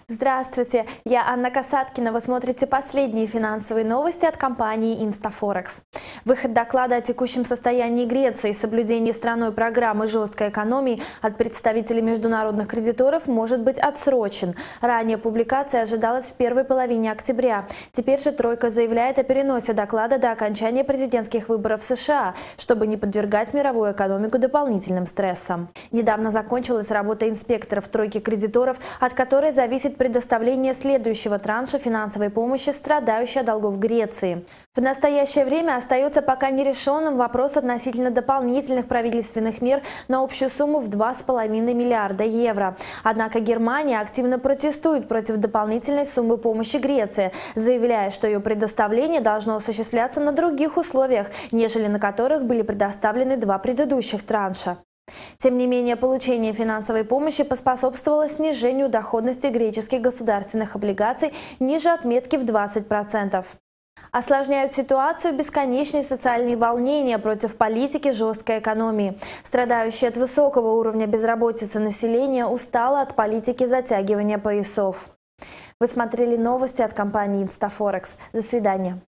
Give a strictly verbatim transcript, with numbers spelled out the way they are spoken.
Здравствуйте, я Анна Касаткина. Вы смотрите последние финансовые новости от компании Instaforex. Выход доклада о текущем состоянии Греции и соблюдении страной программы жесткой экономии от представителей международных кредиторов может быть отсрочен. Ранее публикация ожидалась в первой половине октября. Теперь же тройка заявляет о переносе доклада до окончания президентских выборов в США, чтобы не подвергать мировую экономику дополнительным стрессам. Недавно закончилась работа инспекторов тройки кредиторов, от которой зависит предоставление следующего транша финансовой помощи страдающей от долгов Греции. В настоящее время остается пока нерешенным вопрос относительно дополнительных правительственных мер на общую сумму в два с половиной миллиарда евро. Однако Германия активно протестует против дополнительной суммы помощи Греции, заявляя, что ее предоставление должно осуществляться на других условиях, нежели на которых были предоставлены два предыдущих транша. Тем не менее, получение финансовой помощи поспособствовало снижению доходности греческих государственных облигаций ниже отметки в двадцать процентов. Осложняют ситуацию бесконечные социальные волнения против политики жесткой экономии. Страдающее от высокого уровня безработицы население устало от политики затягивания поясов. Вы смотрели новости от компании Instaforex. До свидания.